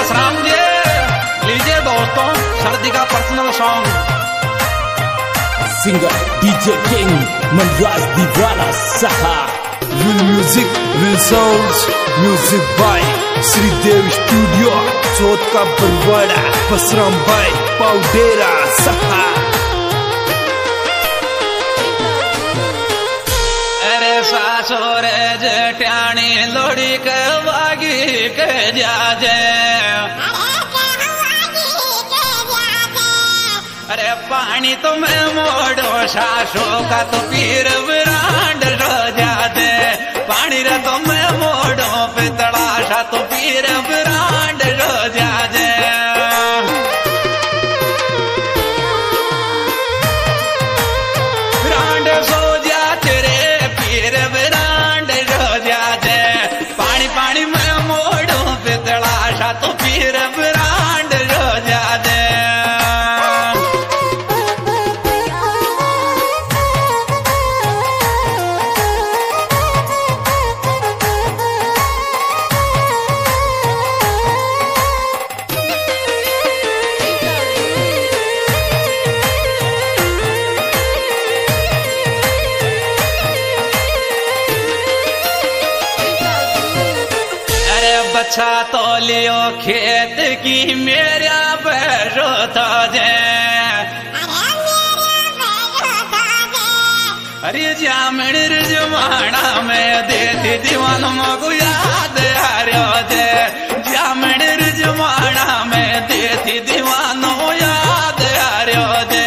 वसराम जी, लीजिए दोस्तों सर्दी का personal song. Singer DJ king Manraj दीवाना सहा। Real music, real sounds, music by Shridev studio, Chauth ka Barwara, Basram भाई पाउडेरा सहा। अरे सासुर जटानी लोड़ी के वागी के जाजे, अरे पानी तो मैं मोड़ो सासो का तो पीर विरांड रो जाते, पानी रे तो मैं मोड़ो पितड़ा सा तो पीर विरांड रो जाते। विरांड सो जाते रे पीर विरांड रो जाते, पानी पानी मैं मोड़ो पितड़ा सा तो पीर विरांड रो जाते। बच्चा तो लियो खेत की मेरा बैठो था जे, अरे जामण जमाना में देती दीवान मगु याद आ रहा जे, जामण जमाना में देती दीवानो याद आ रहा जे।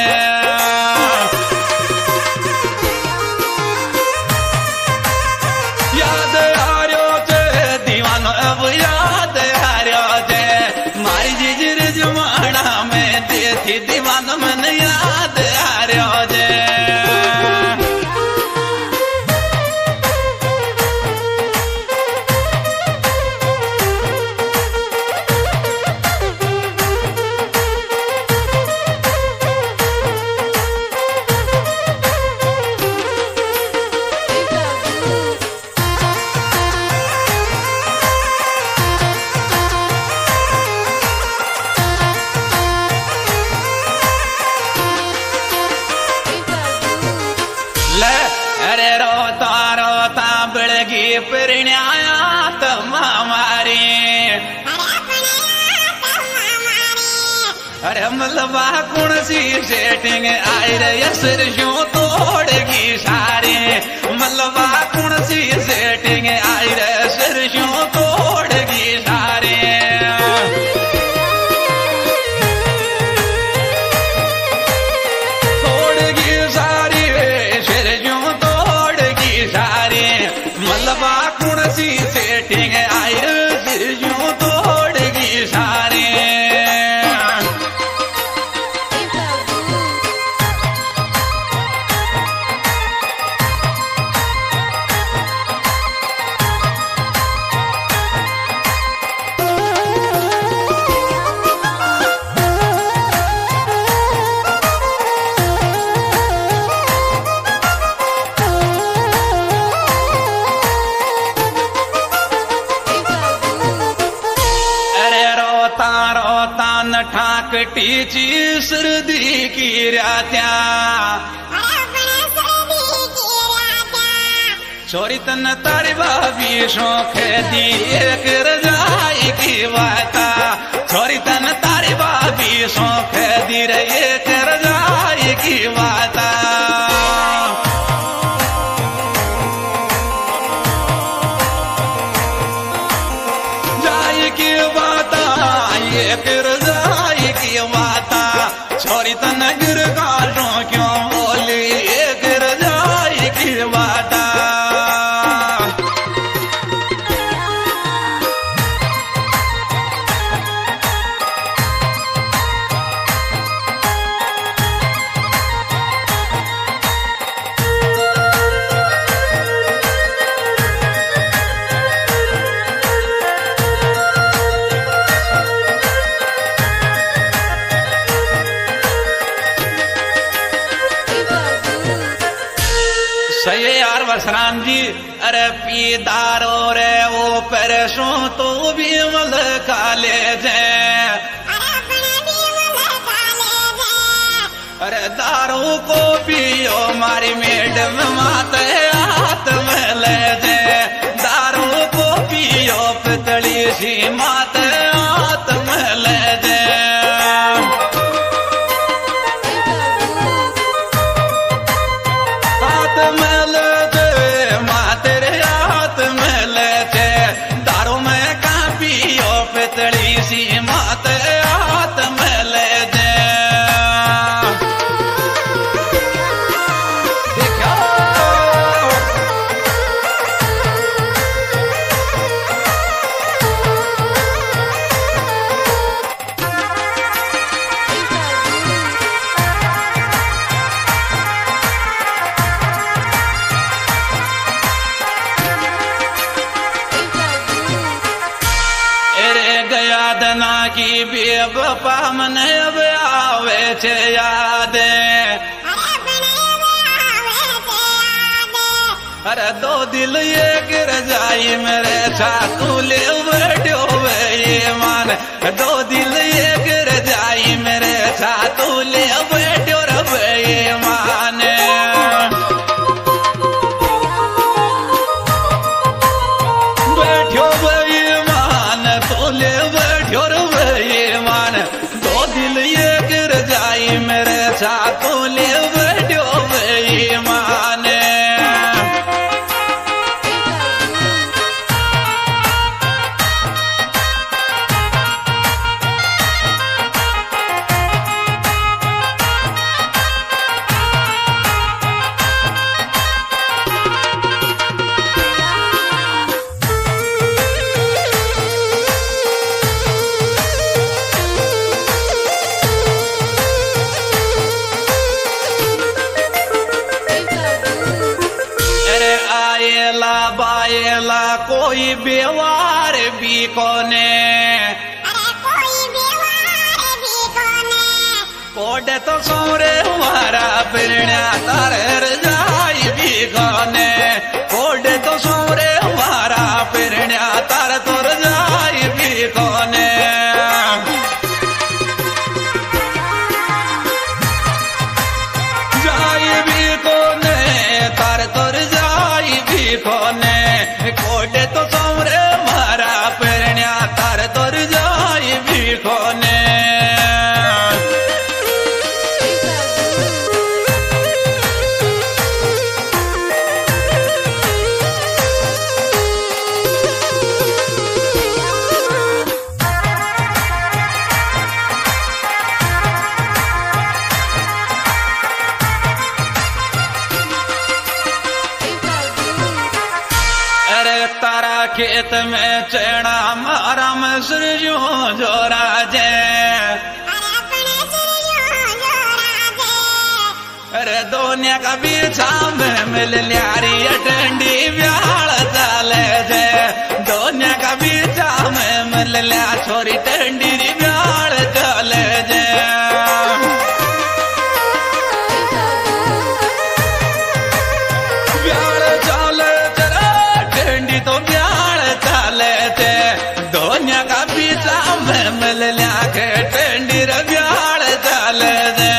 याद आ रहा जे दीवानो अब याद आ रहा जे, मारी जिजर जमाना में देती दीवानो मन याद आ रहा जे। अरे रोता रोता बड़गी परिण्याया तमारी, अरे मलबा कौन सी सेटिंग आई रे सरसों तोड़गी सारे, मलबा कौन सी सेटिंग आई रे सरसों तोड़गी सारे। तोड़गी सारी सरसों तोड़गी सारे, मलबा कौन सी सेटिंग आई रे सरसों तोड़गी सारे। ठाकटी ची सर्दी की रात्या, छोरी तन तारी भाभी शौक दी एक रजाई की वाता, छोरी तन तारी भाभी शौक दी रे एक रजाई की वाता। जाई की वाता एक रजाई की वाता, छोरी तन गिर गालों क्यों बोली एक रजाई की वाता। सही यार वसराम जी, अरे पीदारो रे वो परसों तो भी मल काले जे, दारू को पियो मारी मैडम माते हाथ में ले दे दारू को पियो पितली सी माते हाथ में ले दे हाथ में ले दे माते हाथ में ले दे दारू में का पियो पितली सी माते हाथ में ले दे दना की बेवफा मन अब आवे छे याद अरे दो दिल ये गिर जाई मेरे छातू ले बैठो ये मान दो दिल ये गिर जाई मेरे छातू ले बैठो रब ये मान बैठो ये मान तो ले दो दिल ये गिर जाई मेरे छातू ले बैठो ये माने बायला कोई बेवार भी कोने कोडे तो सौरे हमारा पिरण्या तारे जाई भी कोने कोडे तो सौरे हमारा पिरण्या तार तोर जाई भी कोने जाई भी कोने तार तोर जाई भी कोने कोडे तो सौरे मारा पिरण्या तार तोर जाई भी कोने तारा खेत में चढ़ा मारा मसर जो राजे अरे दोनिया का बीचा में मिल ल्यारी डंडी व्याल चाले जे दोनिया का बीचा में मिल लिया छोरी डंडी व्याल चाले जे तो ब्याल चाले थे दोनिया का बीचा में मिल लिया के टेंडी ब्याल चाले थे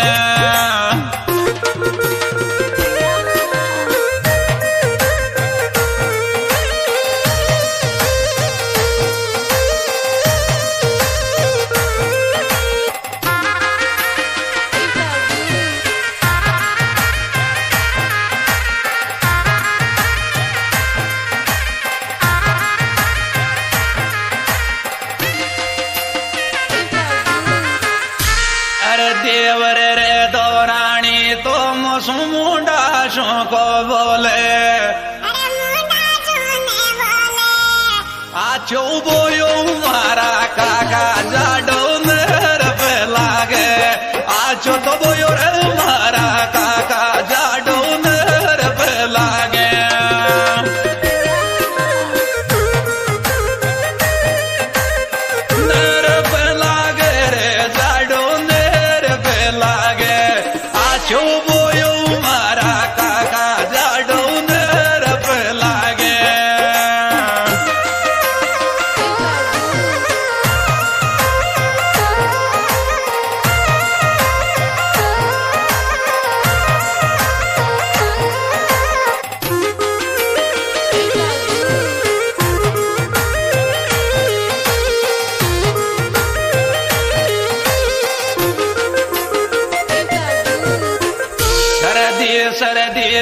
देवर रे दौरानी तो मुंडा शो को बोले आचो बोयो मारा काका जाडो नर पे लागे आचो तो बोयो रे मारा काका जाडो नर पे लागे नर पे लागे रे जाडो लागे आचो बोयो मारा काका जाडो नर पे लागे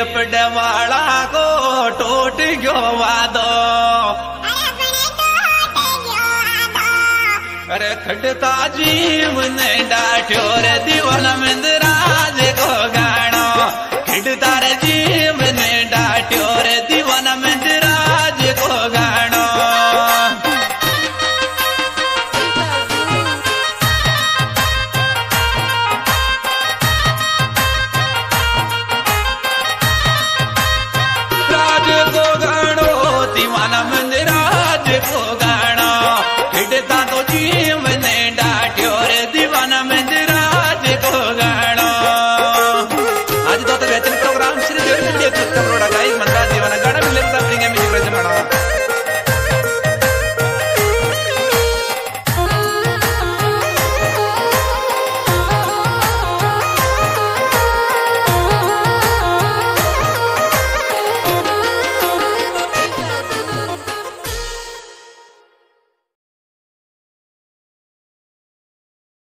पडवाला को टूट गयो वादो। अरे खड़ता जीव ने डाठ्यो रे दीवाना मंदराज को गाणो। खड़ता रे जीव ने डाठ्यो रे दीवाना मंदराज को गाणो। राज को गाणो दीवाना मंदराज को गाणो। खड़ता